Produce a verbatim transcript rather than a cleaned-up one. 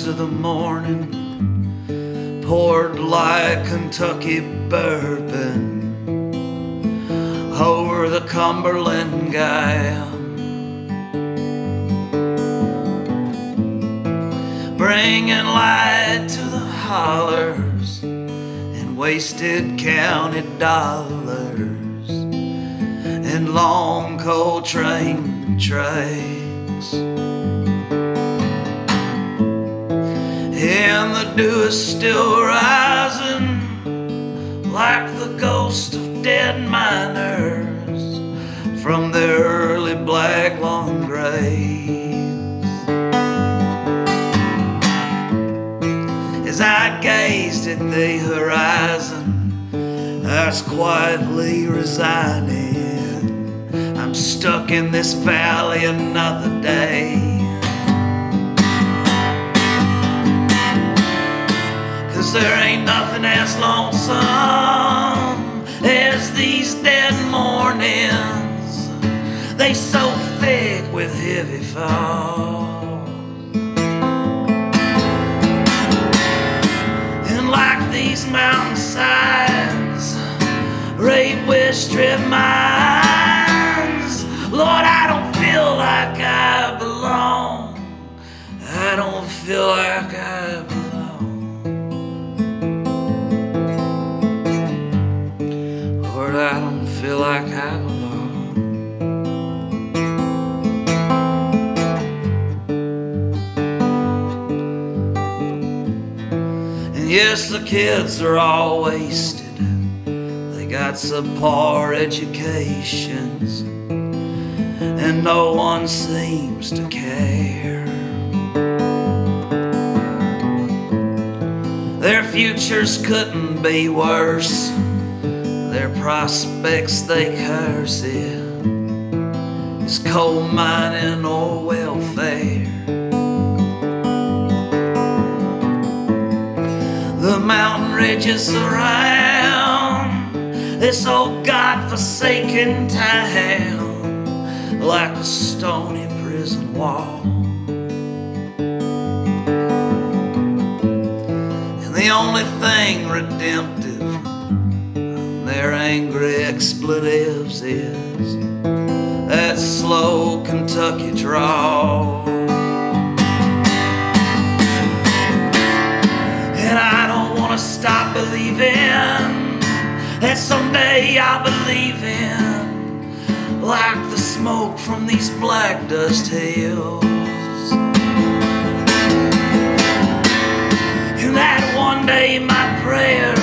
of the morning, poured like Kentucky bourbon over the Cumberland Gap, bringing light to the hollers and wasted county dollars and long coal train tracks. And the dew is still rising like the ghost of dead miners from their early black lawn graves. As I gazed at the horizon, I was quietly resigning. I'm stuck in this valley another day, 'cause there ain't nothing as lonesome as these dead mornings. They so thick with heavy fall, and like these mountainsides raid with strip mines. Lord, I don't feel like I belong. I don't feel like I belong. Lord, I don't feel like I belong. And yes, the kids are all wasted. They got subpar educations, and no one seems to care. Their futures couldn't be worse. Their prospects they curse it is coal mining or welfare. The mountain ridges around this old God-forsaken town like a stony prison wall, and the only thing redemptive their angry expletives is that slow Kentucky drawl. And I don't want to stop believing that someday I'll believe in, like the smoke from these black dust hills, and that one day my prayers